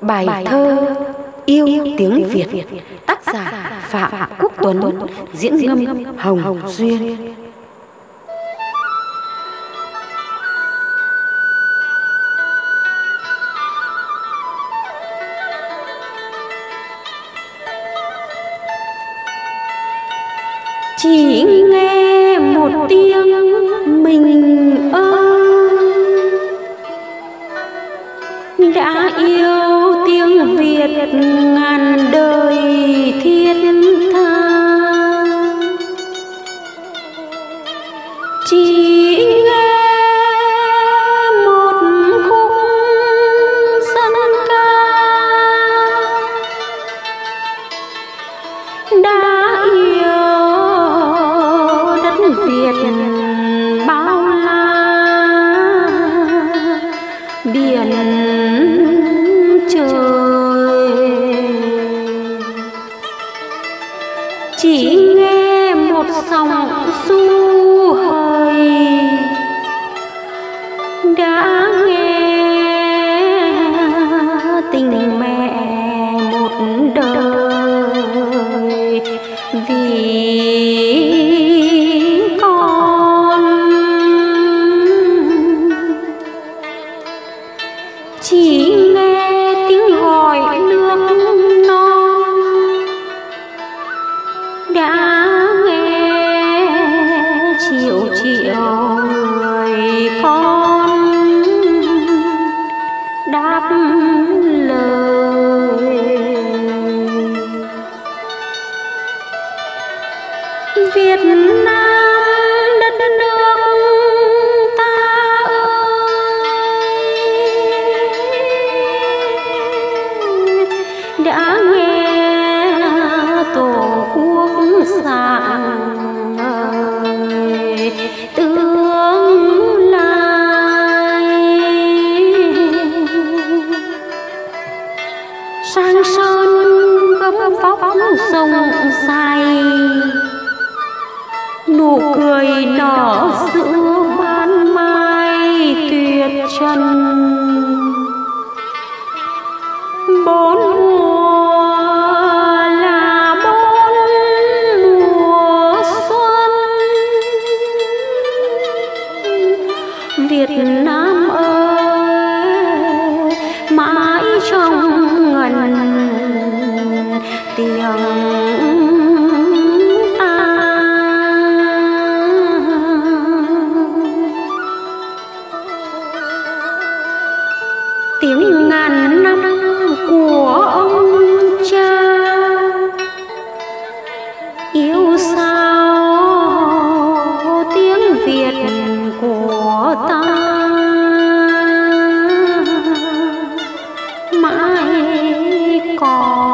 Bài thơ Yêu tiếng Việt, tác giả Phạm Quốc Tuấn, diễn ngâm Hồng Duyên. Chỉ nghe một tiếng mình ơi, đã yêu tiếng Việt ngàn đời thiết tha. Chỉ nghe một khúc dân ca, đã yêu đất Việt bao la biển trời. Chỉ nghe một dòng du hời, đã nghe tình mẹ một đời vì con. Chỉ nghe tiếng gọi nước non, đã nghe triệu triệu người con đáp lời. Việt Nam đất nước ta ơi, đã nghe tổ quốc sáng ngời tương lai. Sang sơn gấm vóc rộng dài, nụ cười nở giữa ban mai tuyệt trần. Bốn mùa là bốn mùa xuân, Việt Nam ơi mãi trong ngần tiếng ta. Tiếng ngàn năm của ông cha, yêu sao tiếng Việt của ta mãi còn.